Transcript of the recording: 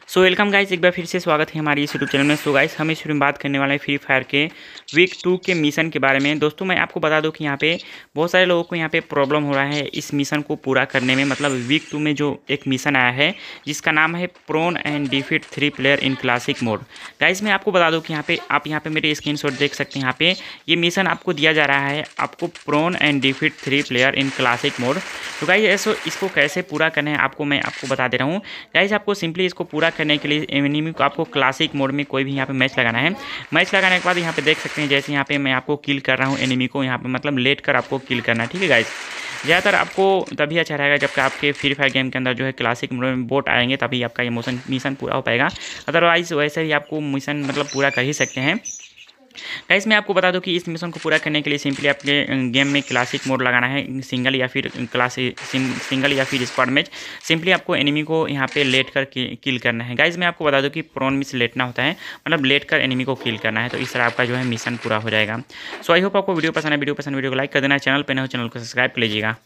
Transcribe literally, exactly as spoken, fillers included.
So welcome guys, एक बार फिर से स्वागत है हमारी इस यूट्यूब चैनल में। सो गाइस, हम इस वीडियो में बात करने वाले हैं फ्री फायर के वीक टू के मिशन के बारे में। दोस्तों मैं आपको बता दूं कि यहाँ पे बहुत सारे लोगों को यहाँ पे प्रॉब्लम हो रहा है इस मिशन को पूरा करने में। मतलब वीक टू में जो एक मिशन आया है जिसका नाम है prone and defeat three player in classic mode. Guys मैं आपको बता दूँ कि यहाँ पे आप यहाँ पे मेरे स्क्रीन शॉट देख सकते हैं। यहाँ पे ये मिशन आपको दिया जा रहा है, आपको prone and defeat three player in classic mode. तो गाइस ऐसो इसको कैसे पूरा करना है आपको मैं आपको बता दे रहा हूँ। गाइस आपको सिंपली इसको पूरा करने के लिए एनिमी को आपको क्लासिक मोड में कोई भी यहाँ पे मैच लगाना है। मैच लगाने के बाद यहाँ पे देख सकते हैं जैसे यहाँ पे मैं आपको किल कर रहा हूँ एनिमी को, यहाँ पे मतलब लेट कर आपको किल करना है। ठीक है गाइस, ज़्यादातर आपको तभी अच्छा रहेगा जब आपके फ्री फायर गेम के अंदर जो है क्लासिक मोड में बोट आएंगे, तभी आपका ये मोशन मिशन पूरा हो पाएगा। अदरवाइज वैसे ही आपको मिशन मतलब पूरा कर ही सकते हैं। गाइस मैं आपको बता दूं कि इस मिशन को पूरा करने के लिए सिंपली आपके गेम में क्लासिक मोड लगाना है, सिंगल या फिर क्लासिक सिंगल या फिर स्क्वाड मैच। सिंपली आपको एनिमी को यहाँ पे लेट कर किल करना है। गाइस मैं आपको बता दूं कि प्रोन में से लेटना होता है, मतलब लेट कर एनिमी को किल करना है। तो इस तरह आपका जो है मिशन पूरा हो जाएगा। सो आई होप आपको वीडियो पसंद है। वीडियो पसंद वीडियो को लाइक कर देना, चैनल पर न हो चैनल को सब्सक्राइब कर लीजिएगा।